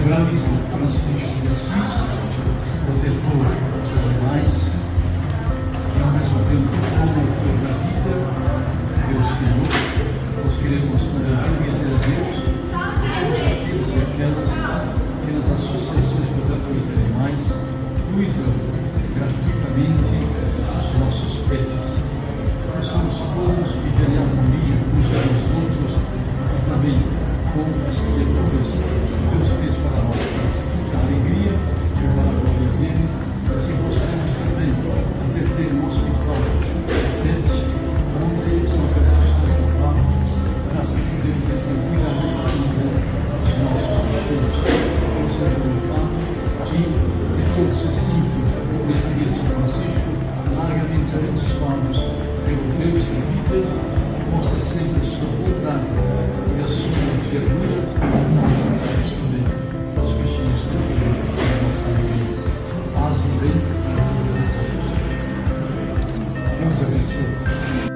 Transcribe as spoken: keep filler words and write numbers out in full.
Realiza Francisco de Assis, protetor dos animais, e ao mesmo tempo promotor da vida, Deus criou. Nós queremos também agradecer a Deus por aqueles e aquelas, aquelas associações protetores de animais cuidam gratuitamente dos nossos pets. Possamos todos viver em harmonia uns com os outros e também com as criaturas que Deus fez para nós, para a alegria e para a glória dele. Assim possamos também até ter um hospital de pets, onde São Francisco está salvado, para assim podermos tranquilamente viver os nossos bichinhos. Eu quero perguntar que todos se sintam neste dia de São Francisco largamente abençoados pelo Deus da vida, que mostra sempre a sua bondade e a sua ternura para responder aos bichinhos que vivem na nossa vida. Paz e bem a todos. Deus abençoe.